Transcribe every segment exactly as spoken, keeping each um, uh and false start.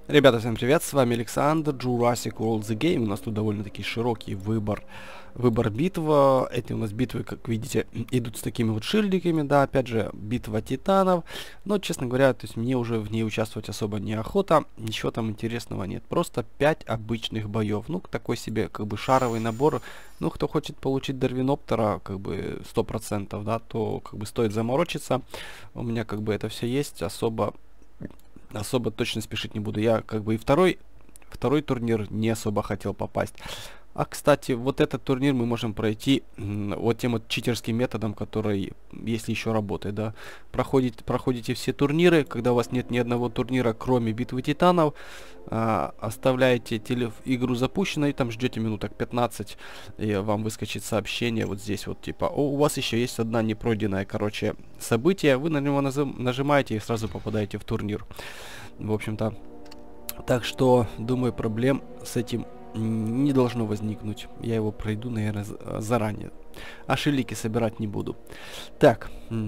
Ребята, всем привет, с вами Александр, Jurassic World The Game. У нас тут довольно-таки широкий выбор, выбор битв. Эти у нас битвы, как видите, идут с такими вот шильдиками, да, опять же, битва титанов. Но, честно говоря, то есть мне уже в ней участвовать особо неохота, ничего там интересного нет. Просто пять обычных боев. Ну, такой себе, как бы, шаровый набор. Ну, кто хочет получить Дарвиноптера, как бы, сто процентов, да, то, как бы, стоит заморочиться. У меня, как бы, это все есть, особо... Особо точно спешить не буду. Я как бы и второй, второй турнир не особо хотел попасть. А, кстати, вот этот турнир мы можем пройти вот тем вот читерским методом, который, если еще работает, да. Проходите, проходите все турниры, когда у вас нет ни одного турнира, кроме битвы титанов. А, оставляете теле игру запущенной, там ждете минуток пятнадцать, и вам выскочит сообщение вот здесь вот, типа, о, у вас еще есть одна непройденная, короче, событие. Вы на него нажимаете и сразу попадаете в турнир. В общем-то, так что, думаю, проблем с этим не должно возникнуть. Я его пройду, наверное, заранее. А шилики собирать не буду. Так.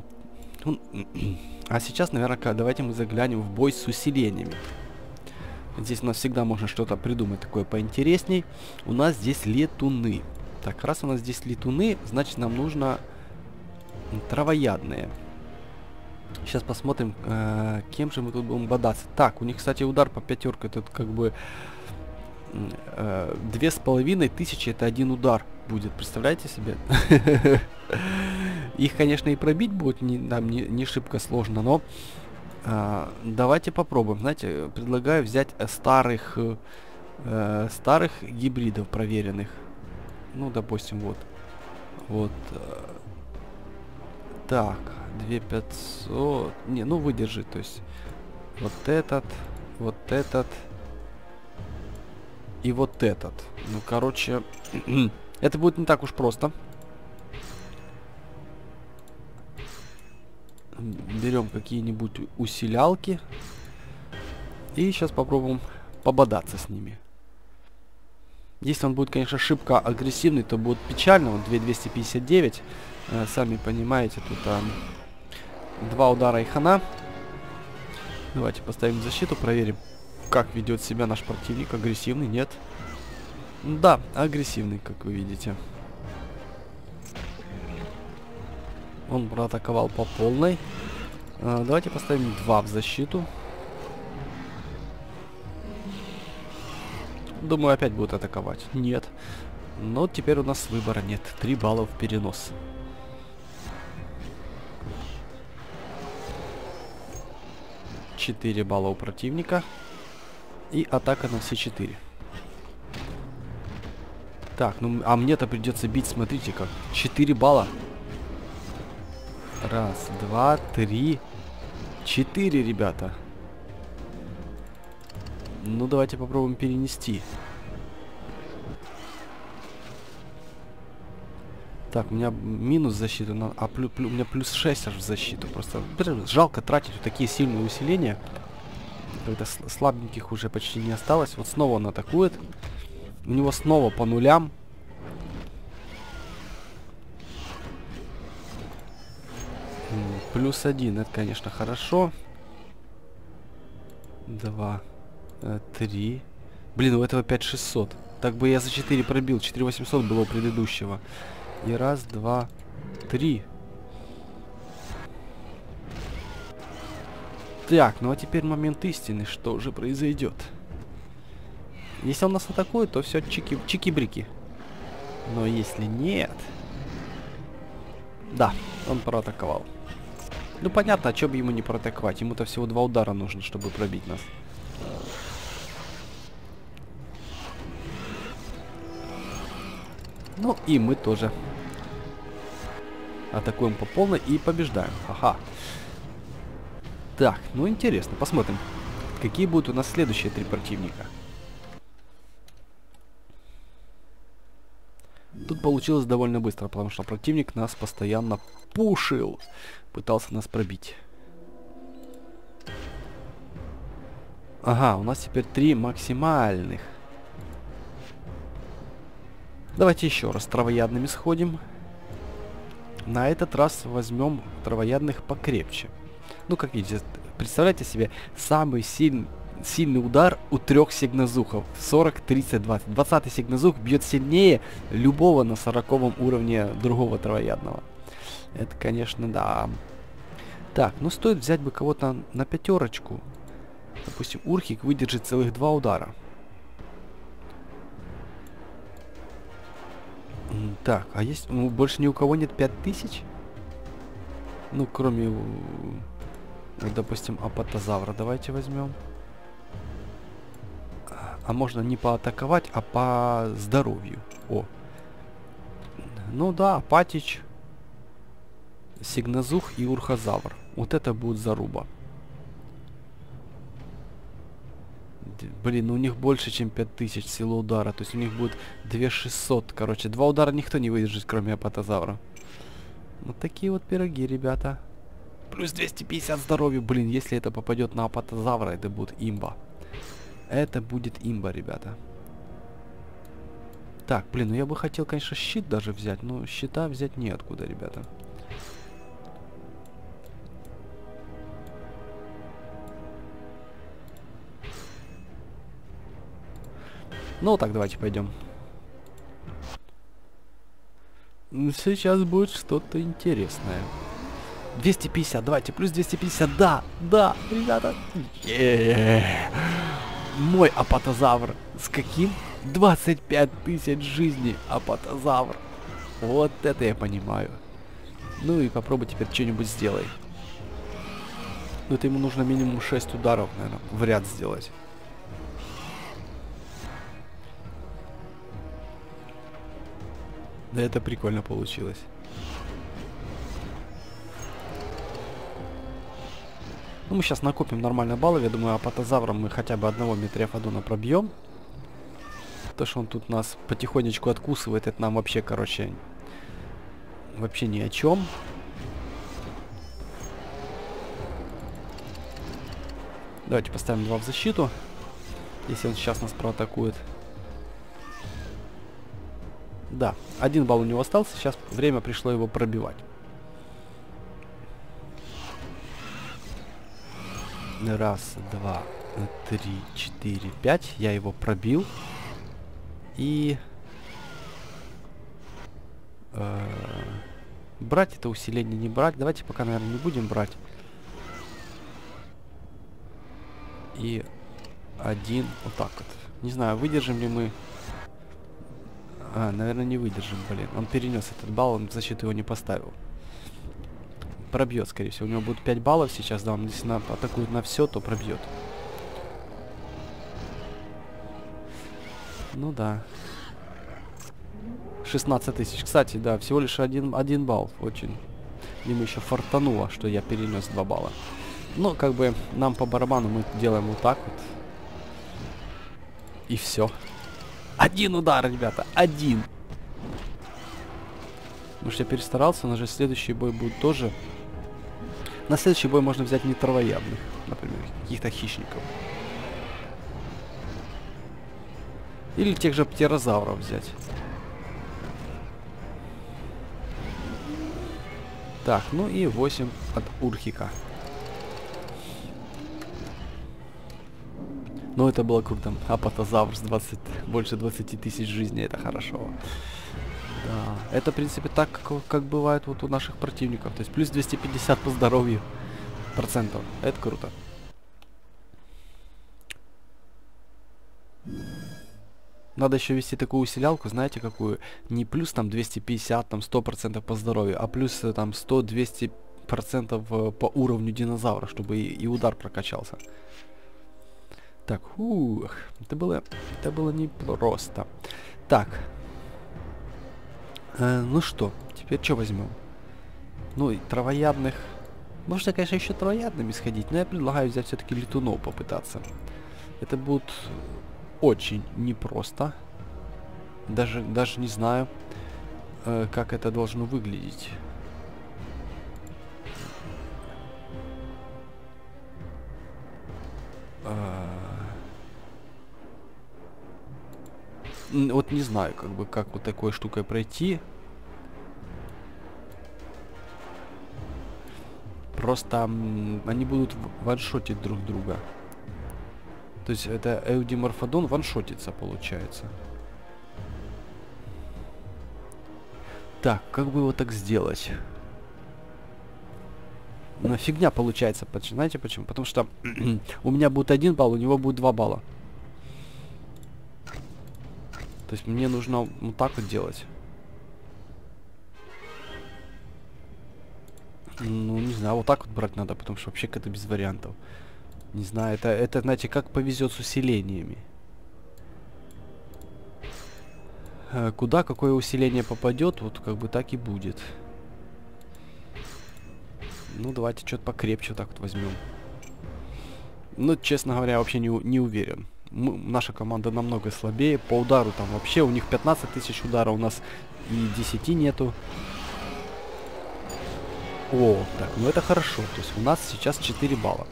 А сейчас, наверное, давайте мы заглянем в бой с усилениями. Здесь у нас всегда можно что-то придумать такое поинтересней. У нас здесь летуны. Так, раз у нас здесь летуны, значит, нам нужно травоядные. Сейчас посмотрим, э, кем же мы тут будем бодаться. Так, у них, кстати, удар по пятерке. Тут как бы э, две с половиной тысячи, это один удар будет. Представляете себе? Их, конечно, и пробить будет не, там, не, не шибко сложно, но э, давайте попробуем. Знаете, предлагаю взять старых, э, старых гибридов проверенных. Ну, допустим, вот. Вот. Э, так. две тысячи пятьсот. Не, ну выдержи, то есть вот этот, вот этот и вот этот. Ну, короче, это будет не так уж просто. Берем какие-нибудь усилялки и сейчас попробуем пободаться с ними. Если он будет, конечно, шибко агрессивный, то будет печально. Вот две тысячи двести пятьдесят девять. Э, сами понимаете, тут а, два удара и хана. Давайте поставим защиту, проверим, как ведет себя наш противник. Агрессивный, нет? Да, агрессивный, как вы видите. Он проатаковал по полной. Э, давайте поставим два в защиту. Думаю, опять будут атаковать. Нет. Но теперь у нас выбора нет. три балла в перенос. четыре балла у противника. И атака на все четыре. Так, ну, а мне-то придется бить, смотрите как. четыре балла. Раз, два, три, четыре, ребята. Ну, давайте попробуем перенести. Так, у меня минус защита, а плю, плю, у меня плюс шесть аж в защиту. Просто блин, жалко тратить вот такие сильные усиления. Когда слабеньких уже почти не осталось. Вот снова он атакует. У него снова по нулям. Плюс один, это, конечно, хорошо. Два. Три. Блин, у этого пять шестьсот. Так бы я за четыре пробил. четыре восемьсот было у предыдущего. И раз, два, три. Так, ну а теперь момент истины. Что же произойдет? Если он нас атакует, то все чики, чики-брики. Но если нет... Да, он проатаковал. Ну понятно, а чё бы ему не проатаковать? Ему-то всего два удара нужно, чтобы пробить нас. Ну и мы тоже атакуем по полной и побеждаем. Ага. Так, ну интересно, посмотрим, какие будут у нас следующие три противника. Тут получилось довольно быстро, потому что противник нас постоянно пушил. Пытался нас пробить. Ага, у нас теперь три максимальных. Давайте еще раз травоядными сходим. На этот раз возьмем травоядных покрепче. Ну, как видите, представляете себе, самый сильный, сильный удар у трех сигнозухов. сорок, тридцать, двадцать. двадцатый сигнозух бьет сильнее любого на сороковом уровне другого травоядного. Это, конечно, да. Так, ну стоит взять бы кого-то на пятерочку. Допустим, Урхик выдержит целых два удара. Так, а есть... Ну, больше ни у кого нет пять тысяч? Ну, кроме... Вот, допустим, апатозавра давайте возьмем. А можно не поатаковать, а по здоровью. О. Ну да, Апатич, Сигнозух и Урхозавр. Вот это будет заруба. Блин, ну у них больше, чем пять тысяч силы удара. То есть у них будет две тысячи шестьсот. Короче, два удара никто не выдержит, кроме Апатозавра. Вот такие вот пироги, ребята. Плюс двести пятьдесят здоровья. Блин, если это попадет на Апатозавра, это будет имба. Это будет имба, ребята. Так, блин, ну я бы хотел, конечно, щит даже взять, но щита взять неоткуда, ребята. Ну так, давайте пойдем. Сейчас будет что-то интересное. двести пятьдесят, давайте, плюс двести пятьдесят, да, да, ребята. Е-е-е. Мой Апатозавр. С каким? двадцать пять тысяч жизней, Апатозавр. Вот это я понимаю. Ну и попробуй теперь что-нибудь сделай. Ну это ему нужно минимум шесть ударов, наверное, в ряд сделать. Да это прикольно получилось. Ну мы сейчас накопим нормально баллов. Я думаю, Апатозавром мы хотя бы одного Метриофодона пробьем. То, что он тут нас потихонечку откусывает, это нам вообще, короче, вообще ни о чем. Давайте поставим два в защиту, если он сейчас нас проатакует. Да, один балл у него остался, сейчас время пришло его пробивать. Раз, два, три, четыре, пять. Я его пробил. И... Э, брать это усиление, не брать. Давайте пока, наверное, не будем брать. И один, вот так вот. Не знаю, выдержим ли мы... А, наверное, не выдержим, блин. Он перенес этот балл, он в защиту его не поставил. Пробьет, скорее всего. У него будет пять баллов сейчас, да, он если на, атакует на все, то пробьет. Ну да. шестнадцать тысяч. Кстати, да, всего лишь один, один балл. Очень. Ему еще фартануло, что я перенес два балла. Ну, как бы, нам по барабану мы делаем вот так вот. И все. Один удар, ребята, один. Потому что я перестарался, но же следующий бой будет тоже... На следующий бой можно взять не травоядных, например, каких-то хищников. Или тех же птерозавров взять. Так, ну и восемь от Урхика. Ну это было круто. Апатозавр с двадцать, больше двадцати тысяч жизней, это хорошо. Да, это в принципе так, как, как бывает вот у наших противников. То есть плюс двести пятьдесят по здоровью процентов. Это круто. Надо еще вести такую усилялку, знаете какую? Не плюс там двести пятьдесят, там сто процентов по здоровью, а плюс там сто-двести процентов по уровню динозавра, чтобы и, и удар прокачался. Так, ух, это было, это было непросто. Так. Э, ну что, теперь что возьмем? Ну, и травоядных. Можно, конечно, еще травоядными сходить, но я предлагаю взять все-таки летунов попытаться. Это будет очень непросто. Даже, даже не знаю, э, как это должно выглядеть. Вот не знаю, как бы, как вот такой штукой пройти. Просто м, они будут ваншотить друг друга. То есть это Эудиморфодон ваншотится, получается. Так, как бы его так сделать? Ну, фигня получается. Знаете почему? Потому что у меня будет один балл, у него будет два балла. То есть мне нужно вот так вот делать. Ну, не знаю, вот так вот брать надо, потому что вообще как-то без вариантов. Не знаю, это, это, знаете, как повезет с усилениями. Э, куда какое усиление попадет, вот как бы так и будет. Ну, давайте что-то покрепче вот так вот возьмем. Ну, честно говоря, вообще не, не уверен. Мы, наша команда намного слабее. По удару там вообще у них пятнадцать тысяч удара, у нас и десяти нету. О, так, ну это хорошо. То есть у нас сейчас четыре балла.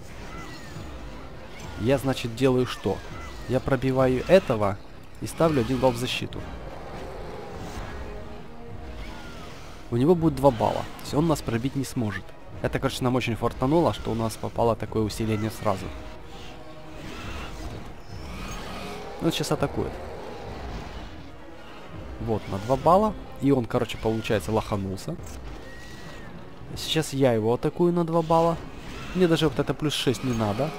Я, значит, делаю что? Я пробиваю этого и ставлю один балл в защиту. У него будет два балла. То есть он нас пробить не сможет. Это, короче, нам очень фартануло, что у нас попало такое усиление сразу. Он сейчас атакует. Вот, на два балла. И он, короче, получается, лоханулся. Сейчас я его атакую на два балла. Мне даже вот это плюс шесть не надо.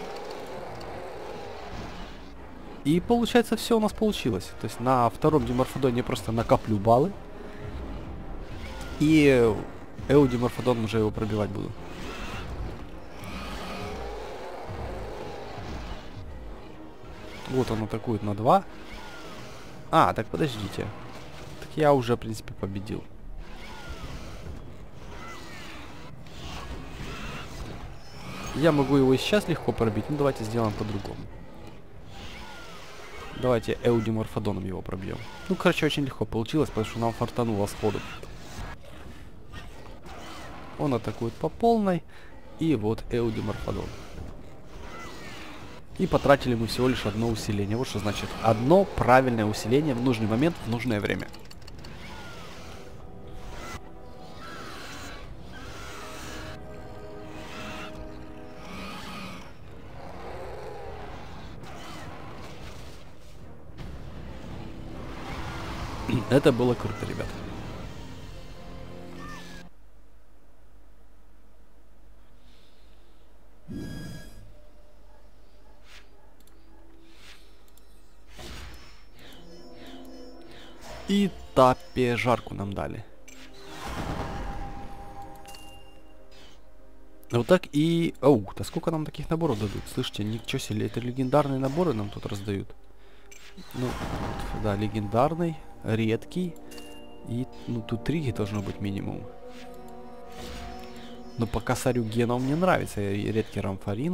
И получается, все у нас получилось. То есть на втором Диморфодоне просто накоплю баллы. И Эудиморфодон уже его пробивать буду. Вот он атакует на два. А, так подождите. Так я уже, в принципе, победил. Я могу его и сейчас легко пробить, но давайте сделаем по-другому. Давайте Эудиморфодоном его пробьем. Ну, короче, очень легко получилось, потому что нам фартануло сходу. Он атакует по полной. И вот Эудиморфодон. И потратили мы всего лишь одно усиление. Вот что значит одно правильное усиление в нужный момент, в нужное время. Это было круто, ребят. И тапе жарку нам дали. Вот так и... Оу, да сколько нам таких наборов дадут? Слышите, ничего себе, это легендарные наборы нам тут раздают. Ну, вот, да, легендарный, редкий. И, ну, тут три должно быть минимум. Но по косарю генов мне нравится. Редкий рамфоринг.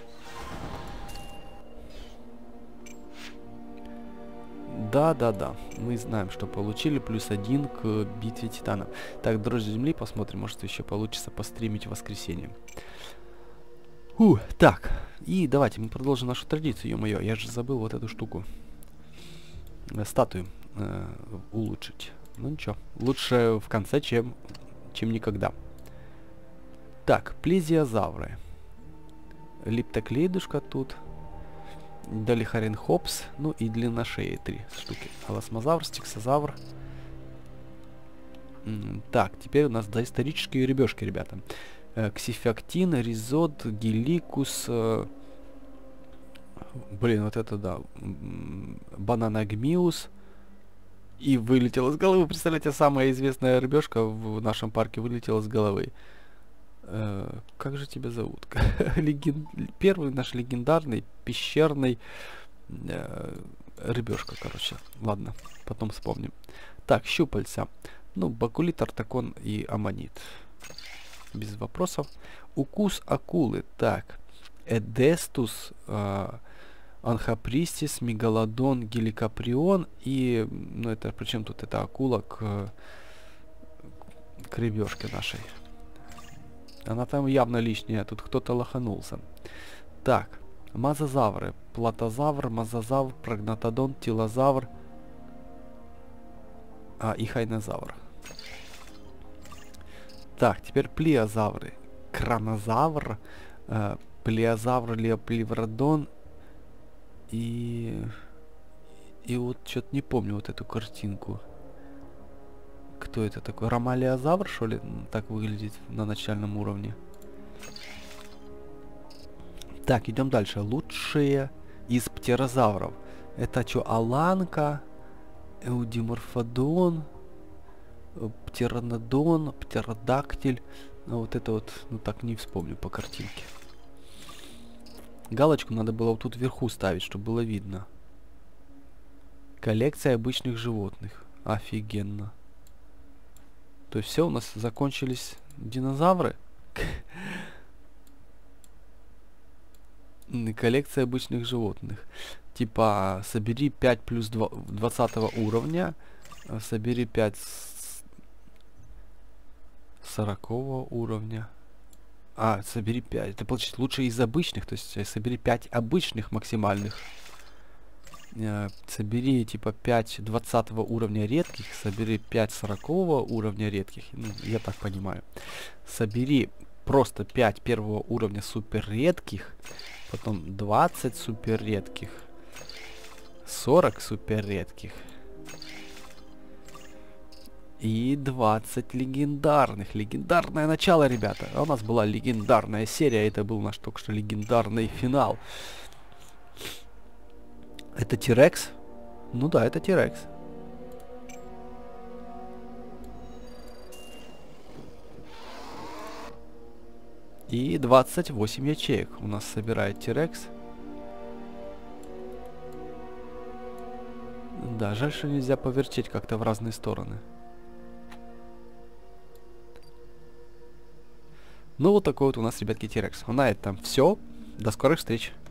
Да-да-да, мы знаем, что получили плюс один к битве титанов. Так, дрожь земли, посмотрим, может еще получится постримить в воскресенье. Фу, так, и давайте мы продолжим нашу традицию, ё-моё, я же забыл вот эту штуку. Э, статую э, улучшить. Ну ничего, лучше в конце, чем, чем никогда. Так, плезиозавры. Липтоклейдушка тут. Долихаренхопс, ну и длинношеи три штуки. Алосмозавр, стиксозавр. М, так, теперь у нас доисторические рыбешки, ребята. Э, Ксифактин, Ризот, Геликус. Э, блин, вот это да. Бананагмиус. И вылетел из головы. Представляете, самая известная рыбешка в нашем парке вылетела из головы. Uh, как же тебя зовут? Леген... Первый наш легендарный пещерный uh, рыбешка, короче. Ладно, потом вспомним. Так, щупальца. Ну, бакулит, артакон и аммонит. Без вопросов. Укус акулы. Так, эдестус, uh, анхапристис, мегалодон, геликаприон. И, ну, это, причем тут эта акула к, к рыбешке нашей. Она там явно лишняя, тут кто-то лоханулся. Так, мазозавры. Платозавр, мазозавр, прогнатодон, тилозавр. А, и хайнозавр. Так, теперь плеозавры. Кранозавр, э, плеозавр, леоплевродон, И... И вот что-то не помню вот эту картинку. Кто это такой? Ромалиозавр, что ли? Так выглядит на начальном уровне. Так, идем дальше. Лучшие из птерозавров. Это что, Аланка, Эудиморфодон, Птеранодон, Птеродактиль. Ну, вот это вот, ну так не вспомню по картинке. Галочку надо было вот тут вверху ставить, чтобы было видно. Коллекция обычных животных. Офигенно. То есть все, у нас закончились динозавры. Коллекция обычных животных. Типа, собери пять плюс двадцатого уровня. Собери пять сорокового уровня. А, собери пять. Это получится лучше из обычных. То есть собери пять обычных максимальных. Э, собери типа пять двадцатого уровня редких. Собери пять сорокового уровня редких. Ну, я так понимаю. Собери просто пять первого уровня супер редких. Потом двадцать супер редких. сорок супер редких. И двадцать легендарных. Легендарное начало, ребята. А у нас была легендарная серия. Это был наш только что легендарный финал. Это Тирекс? Ну да, это Тирекс. И двадцать восемь ячеек у нас собирает Тирекс. Да, жаль, что нельзя повертеть как-то в разные стороны. Ну вот такой вот у нас, ребятки, Тирекс. А на этом все. До скорых встреч.